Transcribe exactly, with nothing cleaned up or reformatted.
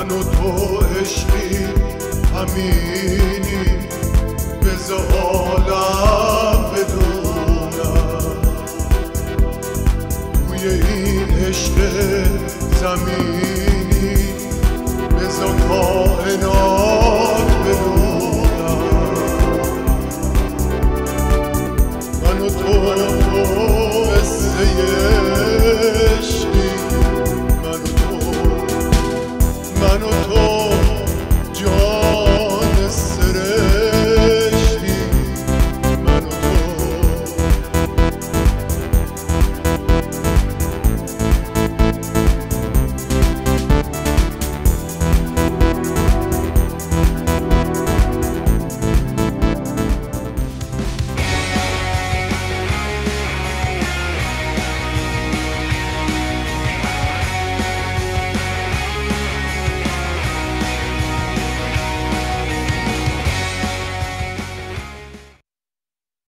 من و تو عشقی همینی، بذار عالم بدونم روی این عشق زمینی، بذار کائنات بدونم من و تو قصه عشقی، من و تو من و تو